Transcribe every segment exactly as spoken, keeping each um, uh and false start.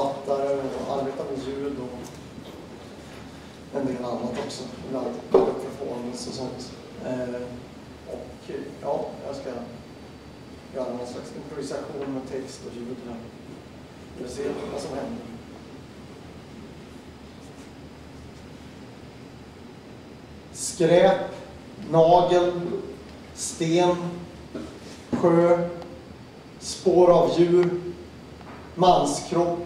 författare och arbetar med ljud och en del annat också. Ibland performance och sånt. Eh, och ja, jag ska göra någon slags improvisation med text och ljud här. Vi ser vad som händer. Skräp, nagel, sten, sjö, spår av djur, manskropp,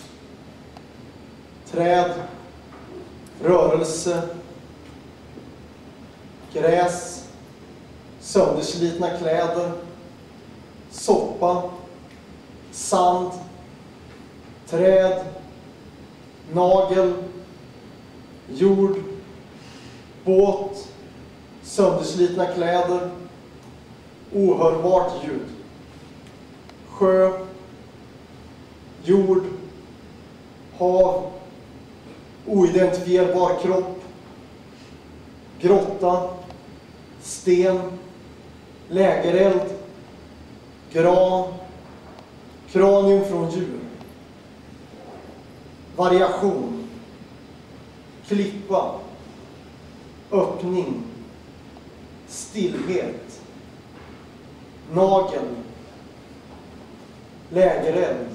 träd, rörelse, gräs, sönderslitna kläder, soppa, sand, träd, nagel, jord, båt, sönderslitna kläder, ohörbart ljud, sjö, jord, hav, oidentifierbar kropp, grotta, sten, lägereld, gran, kranium från djur, variation, klippa, öppning, stillhet, nagel, lägereld,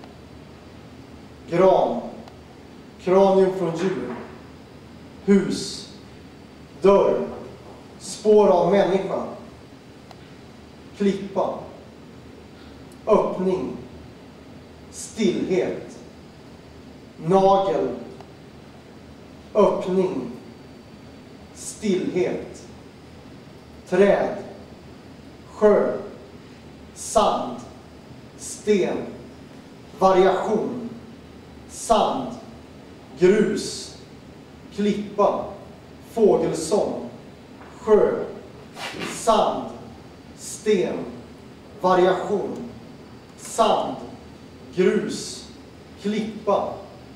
gran, kranium från djur, hus, dörr, spår av människa, klippa, öppning, stillhet, nagel, öppning, stillhet, träd, sjö, sand, sten, variation, sand, grus, klippa, fågelsång, sjö, sand, sten, variation, sand, grus, klippa,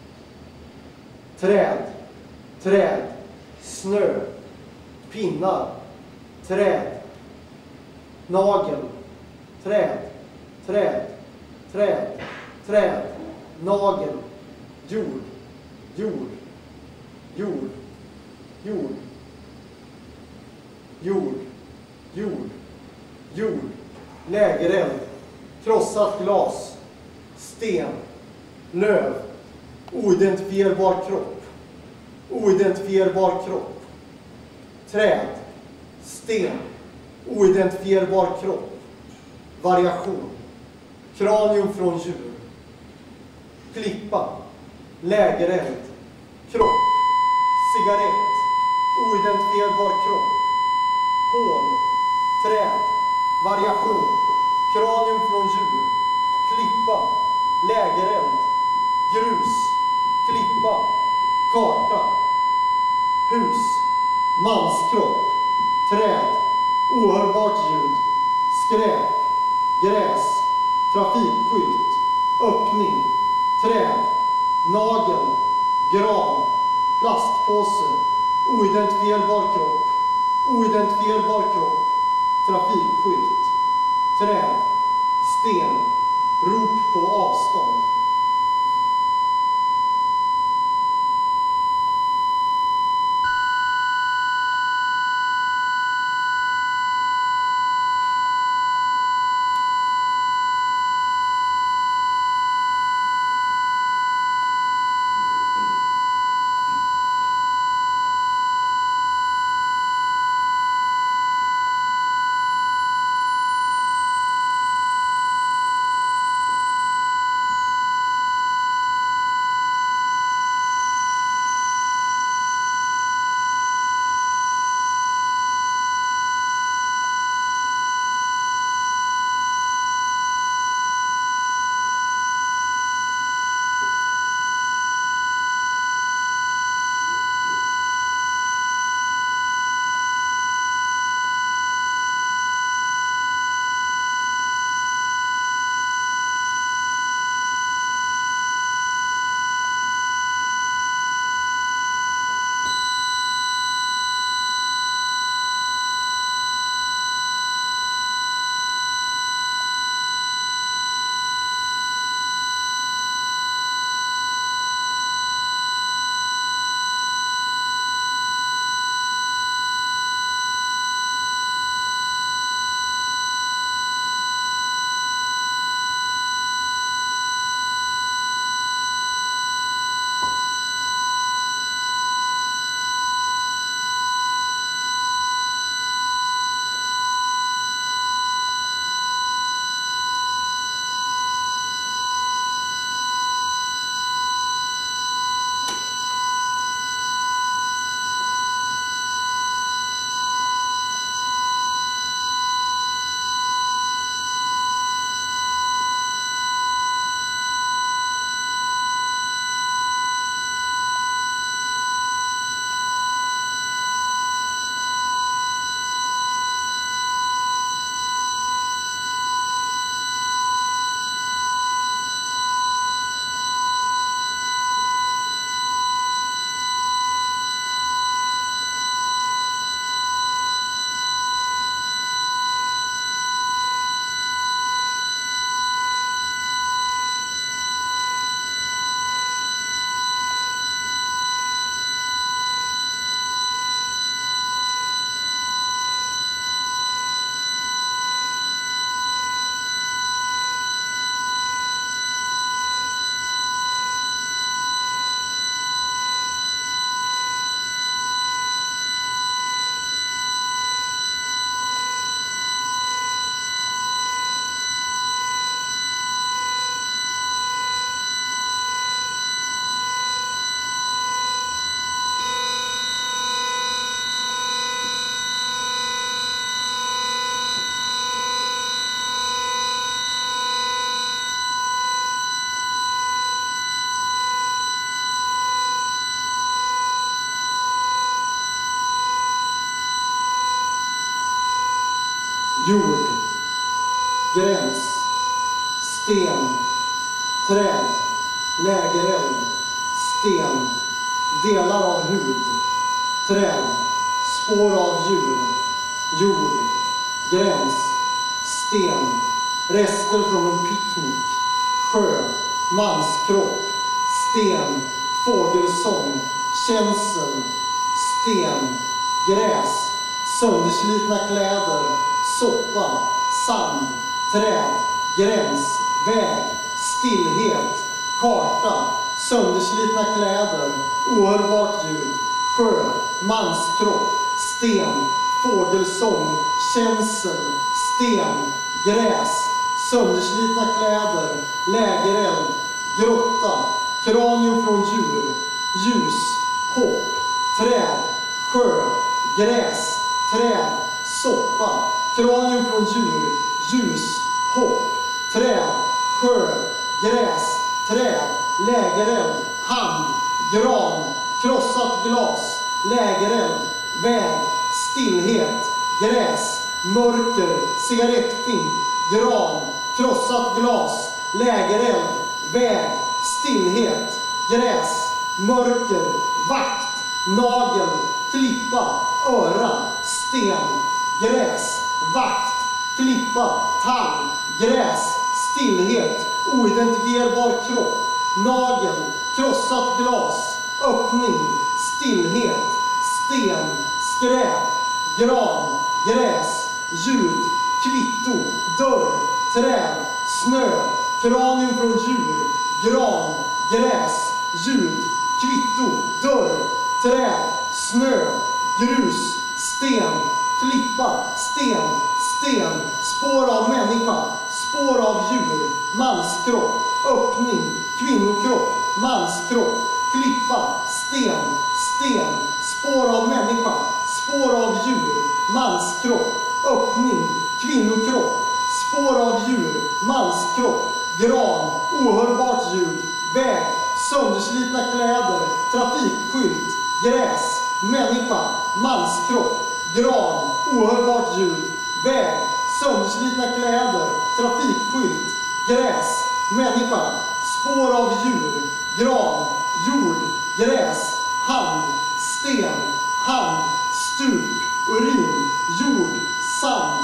träd, träd, snö, pinnar, träd, nagel, träd, träd, träd, träd, nagel, jord, jord, jord, jord, jord, jord, jord, lägereld, krossat glas, sten, löv, oidentifierbar kropp, oidentifierbar kropp, träd, sten, oidentifierbar kropp, variation, kranium från djur, klippa, lägereld, kropp, cigarett, oidentifierbar kropp, hål, träd, variation, kranium från djur, klippa, lägereld, grus, klippa, karta, hus, manskropp, träd, ohörbart ljud, skräp, gräs, trafikskylt, öppning, träd, nagel, gran, plastpåse, oidentifierbar kropp, oidentifierbar kropp, trafikskylt, träd, sten, rop på avstånd. jord, gräns, sten, träd, lägereld, sten, delar av hud, träd, spår av djur, jord, gräns, sten, rester från en picknick, sjö, manskropp, sten, fågelsång, känsel, sten, gräs, sönderslitna kläder, soppa, sand, träd, gräns, väg, stillhet, karta, sönderslitna kläder, ohörbart ljud, sjö, manskropp, sten, fågelsång, känsel, sten, gräs, sönderslitna kläder, lägereld, grotta, kranium från djur, ljus, hopp, träd, sjö, gräs, träd, soppa, kranium från djur, ljus, hopp, träd, sjö, gräs, träd, lägereld, hand, gran, krossat glas, lägereld, väg, stillhet, gräs, mörker, cigarettfimp, gran, krossat glas, lägereld, väg, stillhet, gräs, mörker, vakt, nagel, klippa, öra, sten, gräs, vakt, klippa, tall, gräs, stillhet, oidentifierbar kropp, nagel, krossat glas, öppning, stillhet, sten, skräp, gran, gräs, ljud, kvitto, dörr, träd, snö, kranium från djur, gran, gräs, ljud, kvitto, dörr, träd, snö, grus, sten, klippa, sten, sten, spår av människa, spår av djur, manskropp, öppning, kvinnokropp, manskropp, klippa, sten, sten, spår av människa, spår av djur, manskropp, öppning, kvinnokropp, spår av djur, manskropp, gran, ohörbart ljud, väg, sönderslitna kläder, trafikskylt, gräs, människa, manskropp, gran, ohörbart ljud, väg, sönderslitna kläder, trafikskylt, gräs, människa, spår av djur, gran, jord, gräs, hand, sten, hand, stup, urin, jord, sand.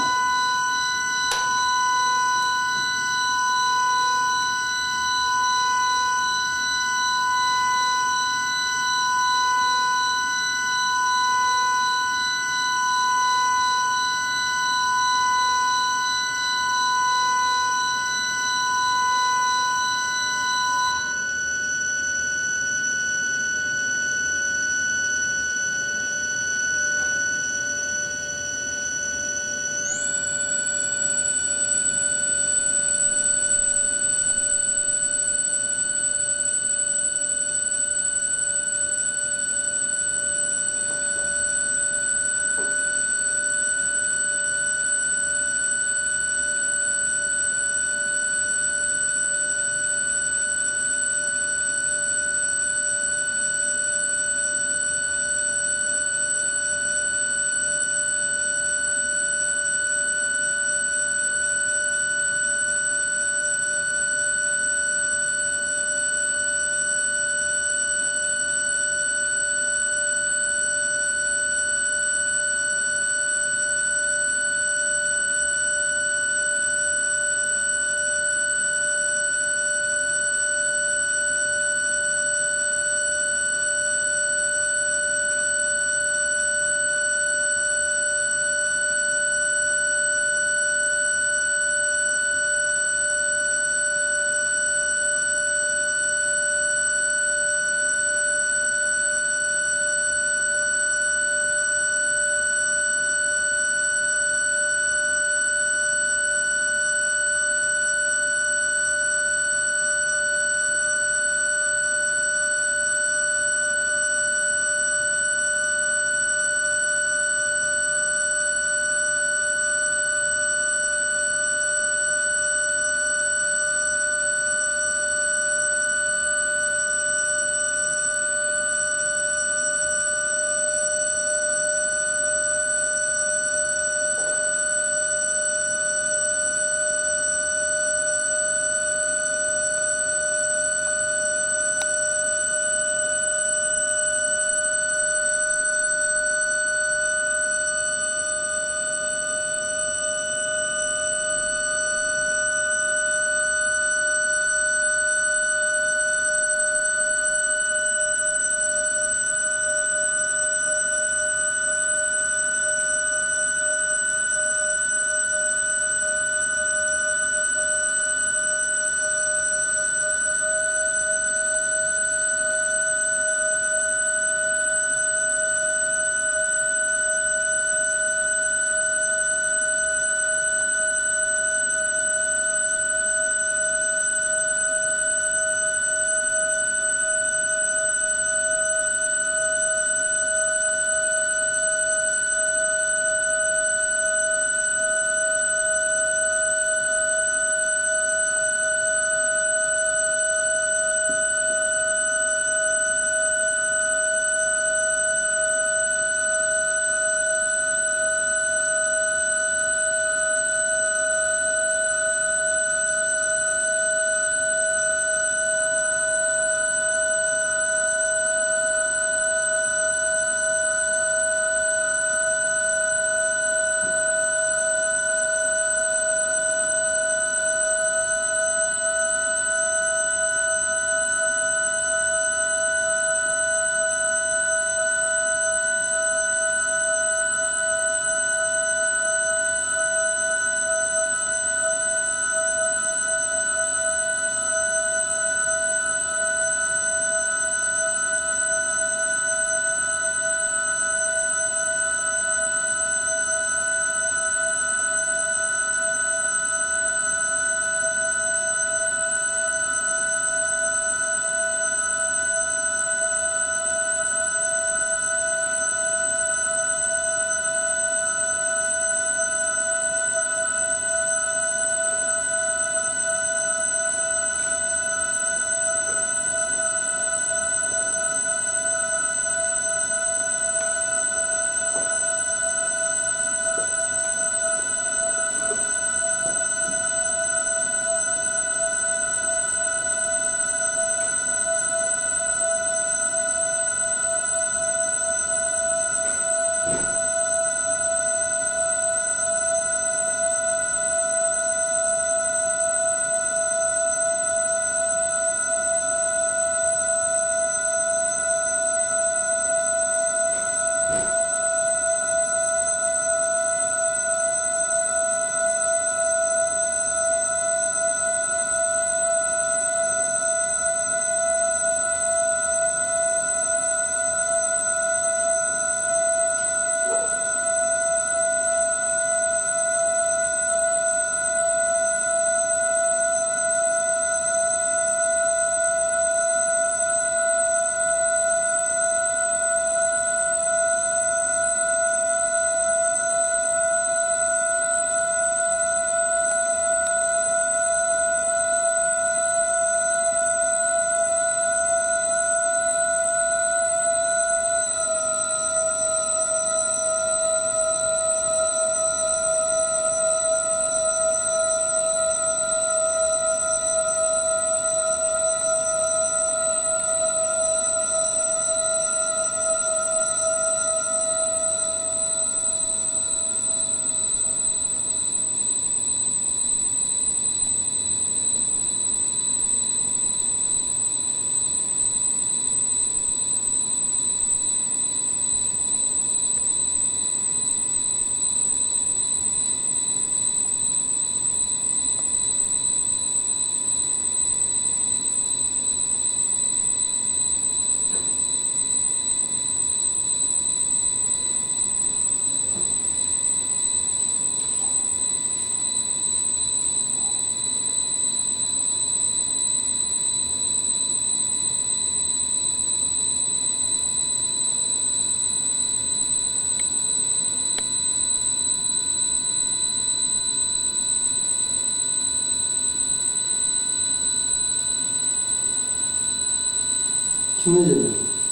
Kniv,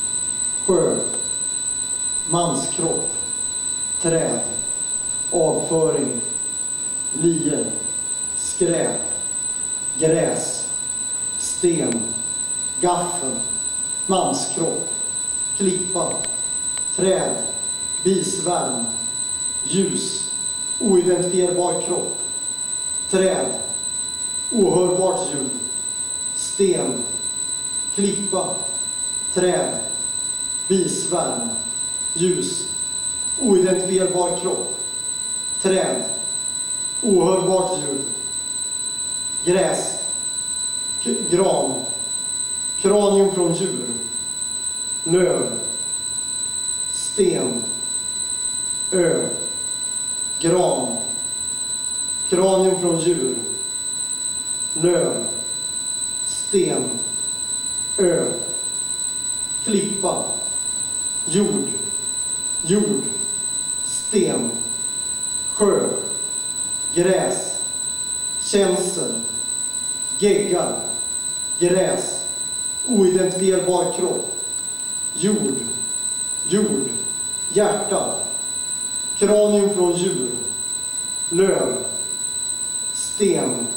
sjö, manskropp, träd, avföring, lie, skräp, gräs, sten, gaffel, manskropp, klippa, träd, bisvärm, ljus, oidentifierbar kropp, träd, ohörbart ljud, sten, klippa, träd, bisvärm, ljus, oidentifierbar kropp, träd, ohörbart ljud, gräs, gran, kranium från djur, löv, sten, ö, gran, kranium från djur, löv, sten, ö, klippa, jord, jord, sten, sjö, gräs, känsel, gegga, gräs, oidentifierbar kropp, jord, jord, hjärta, kranium från djur, löv, sten,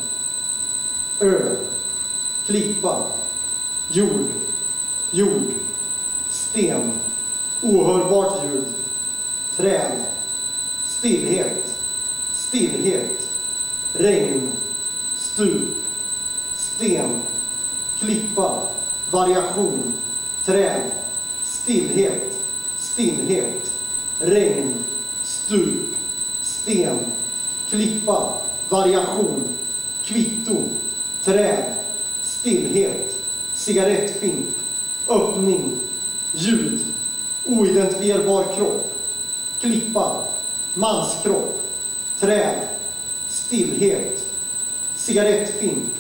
ö, klippa, jord, jord, sten, ohörbart ljud, träd, stillhet, stillhet, regn, stup, sten, klippa, variation, träd, stillhet, stillhet, regn, stup, sten, klippa, variation, kvitto, träd, stillhet, cigarettfimp, öppning, ljud, oidentifierbar kropp, klippa, manskropp, träd, stillhet, cigarettfimp,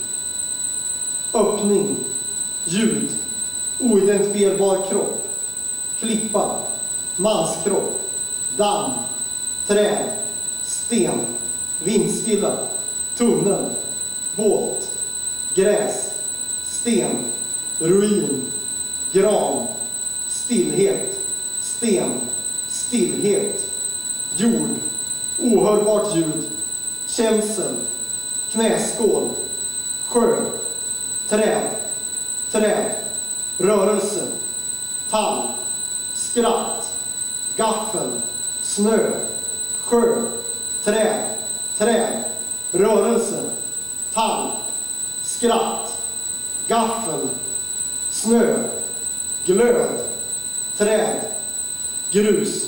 öppning, ljud, oidentifierbar kropp, klippa, manskropp, damm, träd, sten, vindstilla, tunnel, båt, gräs, sten, ruin, gran, stillhet, sten, stillhet, jord, ohörbart ljud, känsel, knäskål, sjö, träd, träd, rörelse, tall, skratt, gaffel, snö, sjö, träd, träd, rörelse, tall, skratt, gaffel, snö, glöd, träd, grus.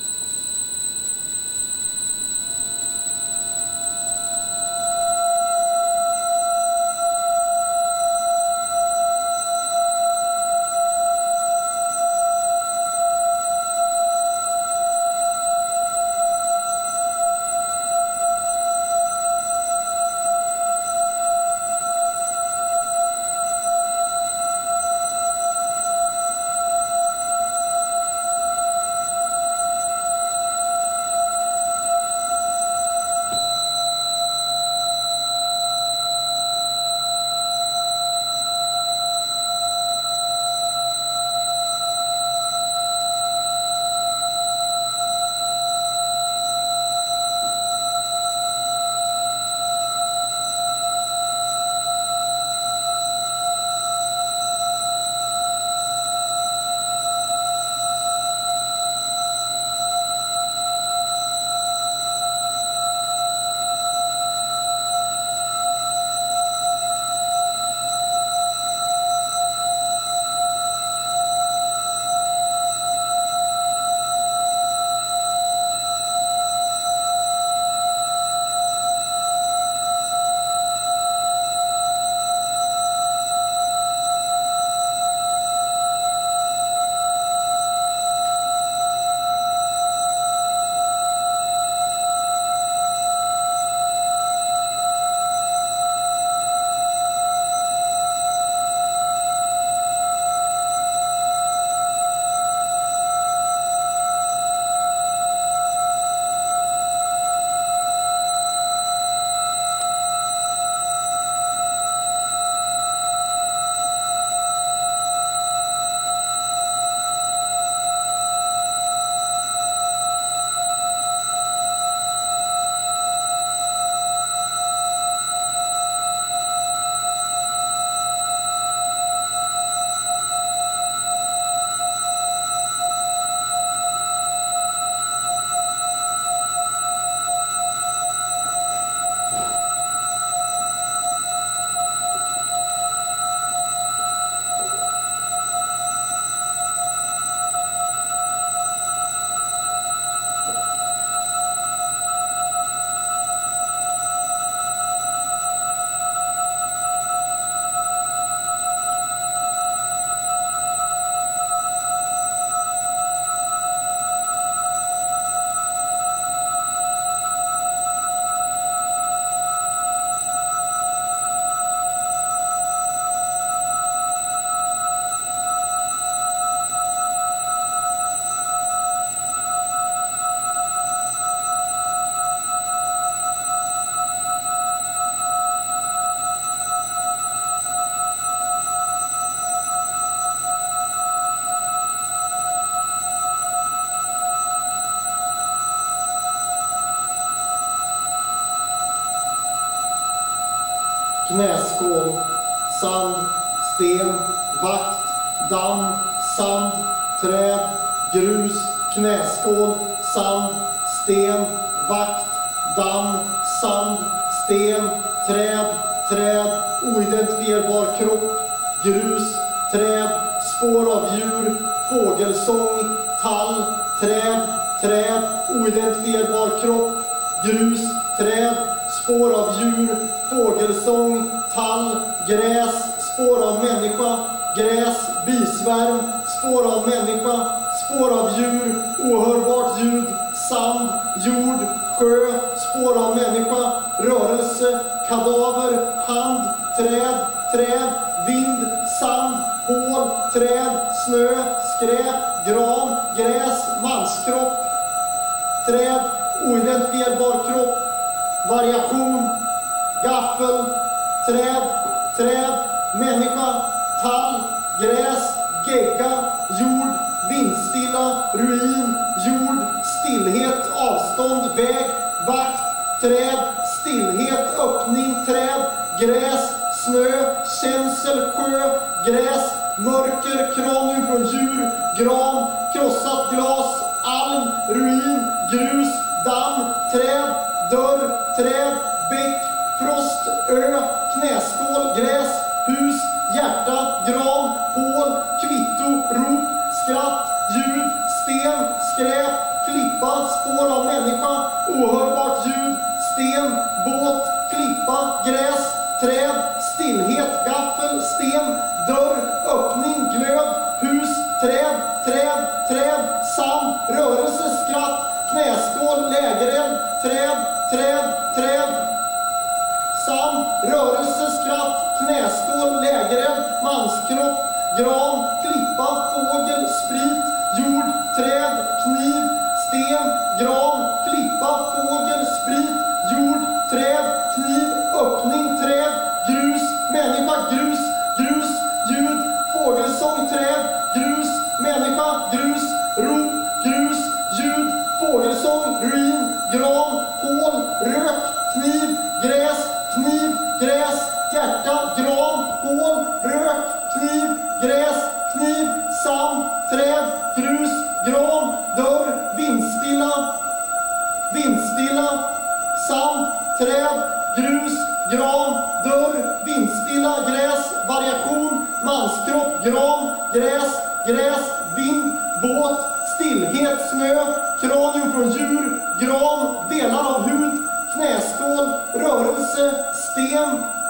knäskål, sand, sten, vakt, damm, sand, träd, grus, knäskål, sand, sten, vakt, damm, sand, sten, träd, träd, oidentifierbar kropp, grus, träd, spår av djur, fågelsång, tall, träd, träd, oidentifierbar kropp, grus, träd, spår av djur, fågelsång, tall, gräs, spår av människa, gräs, bisvärm, spår av människa, spår av djur, ohörbart ljud, sand, jord, sjö, spår av människa, rörelse, kadaver, hand, träd, träd, vind, sand, hål, träd, snö, skräp, gran, gräs, manskropp, träd, oidentifierbar kropp, variation, gaffel, träd, träd, människa, tall, gräs, gegga, jord, vindstilla, ruin, jord, stillhet, avstånd, väg, vakt, träd, stillhet, öppning, träd, gräs, snö, känsel, sjö, gräs, mörker, kranium från djur, gran, krossat glas, alm, ruin, grus, damm, träd, dörr, träd, bäck, frost, ö, knäskål, gräs, hus, hjärta, gran, hål, kvitto, rop, skratt, ljud, sten, skräp, klippa, spår av människa, ohörbart ljud, sten, båt, klippa, gräs, träd, stillhet, gaffel, sten, dörr, öppning, glöd, hus, träd, träd, träd, sand, rörelse, skratt, knäskål, lägereld, träd, träd, träd, sand, rörelse, skratt, knäskål, lägereld, manskropp, gran, klippa, fågel, sprit, jord, träd, kniv, sten, gran, klippa, fågel, sprit, jord, träd, kniv, öppning, träd, grus, människa, grus, grus, ljud, fågelsång, träd, grus, människa, grus, rop, grus, ljud, fågelsång, ruin, gran, hål, rök, kniv, gräs, kniv, gräs, hjärta, gran, hål, rök, kniv, gräs, kniv, sand, träd, grus, gran, dörr, vindstilla, vindstilla, sand, träd, grus, gran, dörr, vindstilla, gräs, variation, manskropp, gran, gräs, gräs, vind, båt, stillhet, snö, kranium från djur, gran, delar av hud, knäskål, rörelse, sten,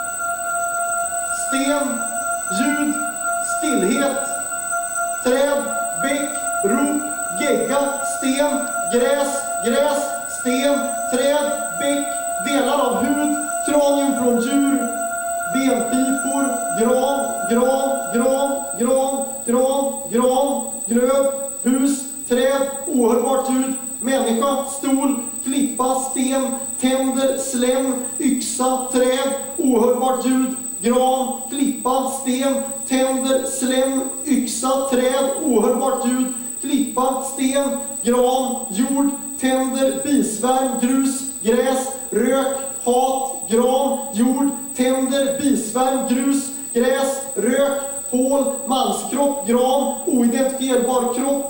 sten, ljud, stillhet, träd, bäck, rop, gegga, sten, gräs, gräs, sten, träd, bäck, delar av hud, kranium från djur, benpipor, gran, gran, gran, gran, gran, gran, glöd, hus, träd, ohörbart ljud, människa, stol, klippa, sten, tänder, slem, yxa, träd, ohörbart ljud, gran, klippa, sten, tänder, slem, yxa, träd, ohörbart ljud, klippa, sten, gran, jord, tänder, bisvärm, grus, gräs, rök, hat, gran, jord, tänder, bisvärm, grus, gräs, rök, hål, manskropp, gran, oidentifierbar kropp,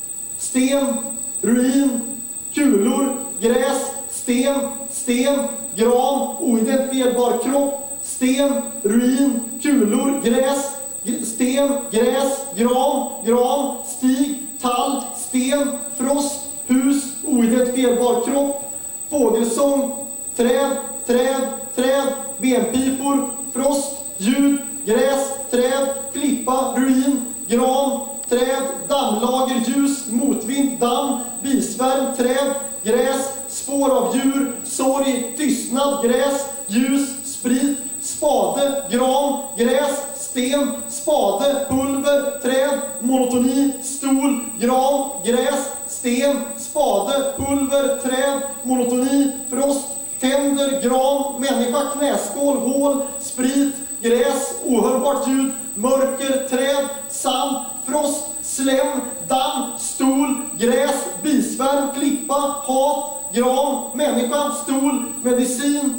sten, ruin, kulor, gräs, sten, sten, gran, oidentifierbar kropp, sten, ruin, kulor, gräs, sten, gräs, gran, gran, stig, tall, sten, frost, hus, oidentifierbar kropp, fågelsång, träd, träd, träd, benpipor, frost, ljud, gräs, träd, klippa, ruin, gran, träd, dammlager, ljus, motvind, damm, bisvärm, träd, gräs, spår av djur, sorg, tystnad, gräs, ljus, sprit, spade, gran, gräs, sten, spade, pulver, träd, monotoni, stol, gran, gräs, sten, spade, pulver, träd, monotoni, frost, tänder, gran, människa, knäskål, hål, sprit, gräs, ohörbart ljud, mörker, träd, sand, frost, slem, damm, stol, gräs, bisvärm, klippa, hat, gran, människa, stol, medicin,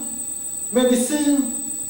medicin,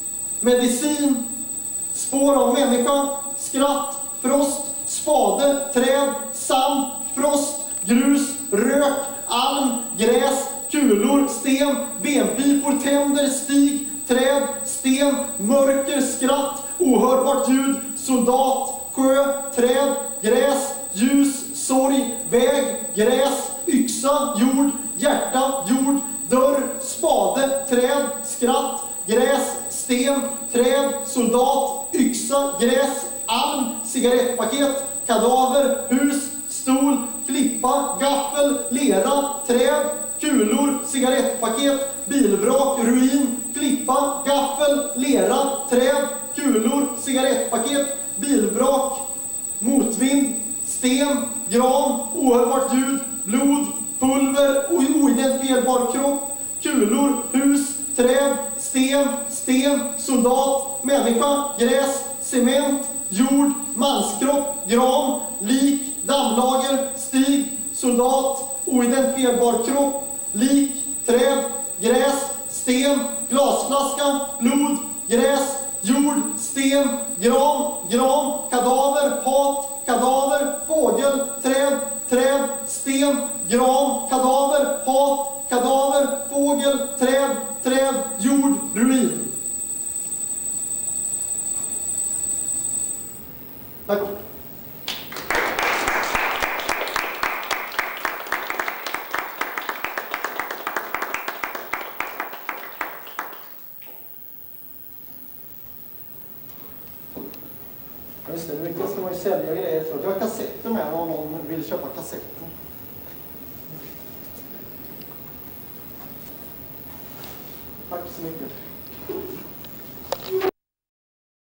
medicin, spår av människa, skratt, frost, spade, träd, sand, frost, grus, rök, alm, gräs, kulor, sten, benpipor, tänder, stig, träd, sten, mörker, skratt, ohörbart ljud, soldat, sjö, träd, gräs, ljus, sorg, väg, gräs, yxa, jord, hjärta, jord, dörr, spade, träd, skratt, gräs, sten, träd, soldat, yxa, gräs, alm, cigarettpaket, kadaver, hus, stol, klippa, gaffel, lera, träd, kulor, cigarettpaket, bilvrak, ruin, klippa, gaffel, lera, träd, kulor, cigarettpaket, bilvrak, motvind, sten, gran, ohörbart ljud, blod, pulver, oidentifierbar kropp, kulor, hus, träd, sten, sten, soldat, människa, gräs, cement, jord, manskropp, gran, lik, dammlager, stig, soldat, oidentifierbar kropp, lik, träd, gräs, sten, glasflaska, blod, gräs, jord, sten, gran, gran, kadaver, hat, kadaver, fågel, träd, träd, sten, gran, kadaver, hat, kadaver, fågel, träd, träd, jord, ruin. Tack. Just det, mycket ska man ju sälja grejer för. Jag har kassetter med om någon vill köpa kassetter. Tack så mycket.